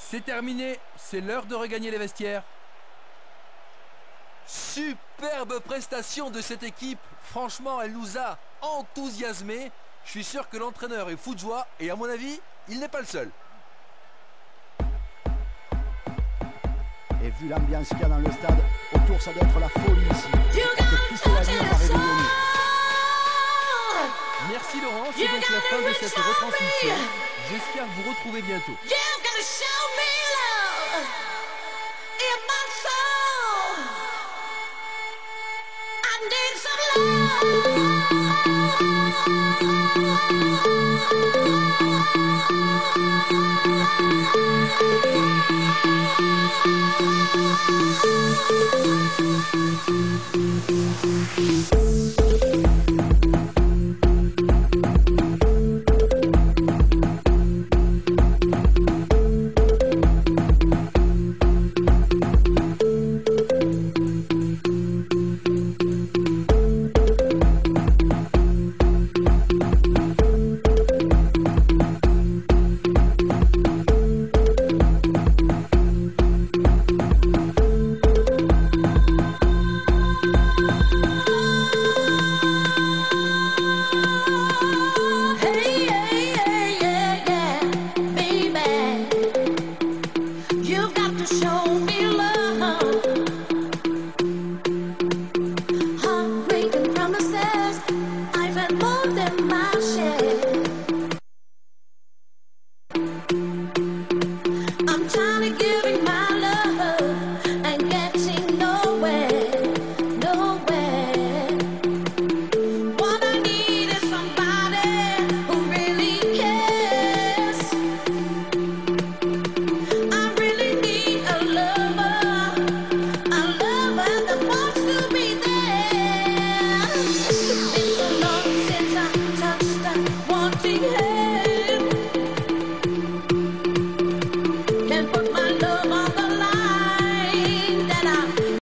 C'est terminé, c'est l'heure de regagner les vestiaires. Superbe prestation de cette équipe. Franchement, elle nous a enthousiasmés. Je suis sûr que l'entraîneur est fou de joie et à mon avis, il n'est pas le seul. Et vu l'ambiance qu'il y a dans le stade, autour ça doit être la folie ici. Toute la nuit, on va réveiller. Merci Laurent, c'est donc la fin de cette retransmission. J'espère vous retrouver bientôt. Thank you.